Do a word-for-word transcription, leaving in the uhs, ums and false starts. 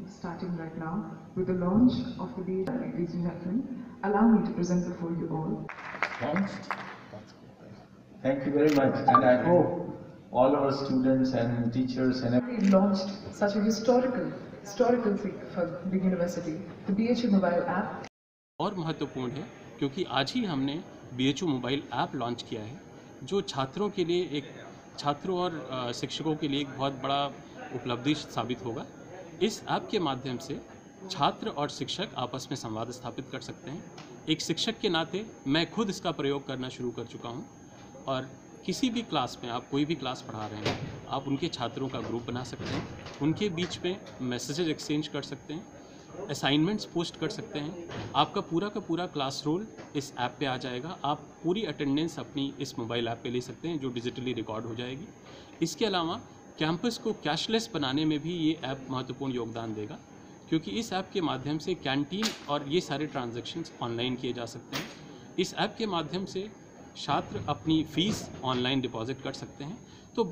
starting right now with the launch of the B H. Ladies and gentlemen, allow me to present before you all. Launched? Thank you very much, and I hope all our students and teachers and We launched such a historical, historical thing for the university, the B H U mobile app. और महत्वपूर्ण है क्योंकि आज ही हमने B H U mobile app launch किया है, जो छात्रों के लिए एक छात्रों और शिक्षकों के लिए एक बहुत बड़ा उपलब्धि साबित होगा। इस ऐप के माध्यम से छात्र और शिक्षक आपस में संवाद स्थापित कर सकते हैं। एक शिक्षक के नाते मैं खुद इसका प्रयोग करना शुरू कर चुका हूं, और किसी भी क्लास में आप कोई भी क्लास पढ़ा रहे हैं, आप उनके छात्रों का ग्रुप बना सकते हैं, उनके बीच में मैसेजेस एक्सचेंज कर सकते हैं, असाइनमेंट्स पोस्ट कर सकते हैं। आपका पूरा का पूरा क्लास रोल इस ऐप पे आ जाएगा। आप पूरी अटेंडेंस अपनी इस मोबाइल ऐप पे ले सकते हैं, जो डिजिटली रिकॉर्ड हो जाएगी। इसके अलावा कैंपस को कैशलेस बनाने में भी ये ऐप महत्वपूर्ण योगदान देगा, क्योंकि इस ऐप के माध्यम से कैंटीन और ये सारे ट्रांजैक्शंस ऑनलाइन किए जा सकते हैं। इस ऐप के माध्यम से छात्र अपनी फ़ीस ऑनलाइन डिपॉजिट कर सकते हैं। तो